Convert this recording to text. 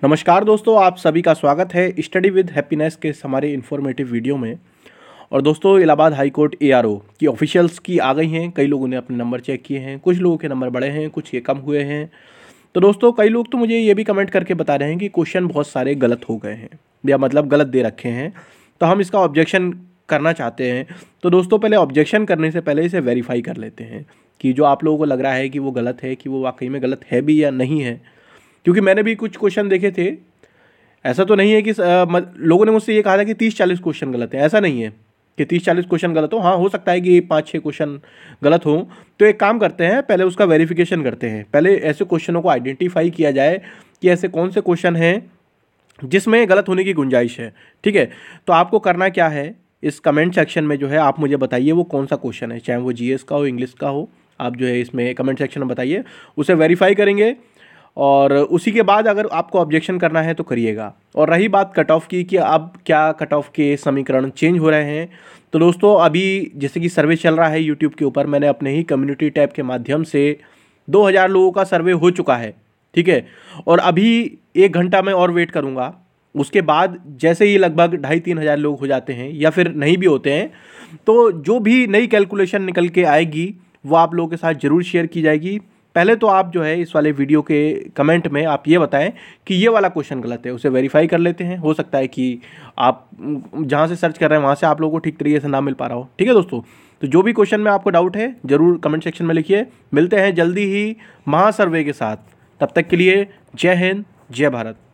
नमस्कार दोस्तों, आप सभी का स्वागत है स्टडी विद हैप्पीनेस के हमारे इन्फॉर्मेटिव वीडियो में। और दोस्तों, इलाहाबाद हाई कोर्ट ARO की ऑफिशियल्स की आ गई हैं। कई लोगों ने अपने नंबर चेक किए हैं, कुछ लोगों के नंबर बढ़े हैं, कुछ के कम हुए हैं। तो दोस्तों, कई लोग तो मुझे ये भी कमेंट करके बता रहे हैं कि क्वेश्चन बहुत सारे गलत हो गए हैं या मतलब गलत दे रखे हैं, तो हम इसका ऑब्जेक्शन करना चाहते हैं। तो दोस्तों, पहले ऑब्जेक्शन करने से पहले इसे वेरीफाई कर लेते हैं कि जो आप लोगों को लग रहा है कि वो गलत है, कि वो वाकई में गलत है भी या नहीं है। क्योंकि मैंने भी कुछ क्वेश्चन देखे थे, ऐसा तो नहीं है कि लोगों ने मुझसे ये कहा था कि 30-40 क्वेश्चन गलत है। ऐसा नहीं है कि 30-40 क्वेश्चन गलत हो। हाँ, हो सकता है कि 5-6 क्वेश्चन गलत हो। तो एक काम करते हैं, पहले उसका वेरिफिकेशन करते हैं। पहले ऐसे क्वेश्चनों को आइडेंटिफाई किया जाए कि ऐसे कौन से क्वेश्चन हैं जिसमें गलत होने की गुंजाइश है। ठीक है, तो आपको करना क्या है, इस कमेंट सेक्शन में जो है आप मुझे बताइए वो कौन सा क्वेश्चन है, चाहे वो GS का हो, इंग्लिश का हो। आप जो है इसमें कमेंट सेक्शन में बताइए, उसे वेरीफाई करेंगे और उसी के बाद अगर आपको ऑब्जेक्शन करना है तो करिएगा। और रही बात कट ऑफ की कि अब क्या कट ऑफ के समीकरण चेंज हो रहे हैं, तो दोस्तों अभी जैसे कि सर्वे चल रहा है यूट्यूब के ऊपर, मैंने अपने ही कम्युनिटी टैब के माध्यम से 2000 लोगों का सर्वे हो चुका है। ठीक है, और अभी 1 घंटा मैं और वेट करूँगा। उसके बाद जैसे ही लगभग 2500-3000 हज़ार लोग हो जाते हैं या फिर नहीं भी होते हैं, तो जो भी नई कैलकुलेशन निकल के आएगी वो आप लोगों के साथ ज़रूर शेयर की जाएगी। पहले तो आप जो है इस वाले वीडियो के कमेंट में आप ये बताएं कि ये वाला क्वेश्चन गलत है, उसे वेरीफाई कर लेते हैं। हो सकता है कि आप जहाँ से सर्च कर रहे हैं वहाँ से आप लोगों को ठीक तरीके से ना मिल पा रहा हो। ठीक है दोस्तों, तो जो भी क्वेश्चन में आपको डाउट है ज़रूर कमेंट सेक्शन में लिखिए। मिलते हैं जल्दी ही महासर्वे के साथ। तब तक के लिए जय हिंद, जय भारत।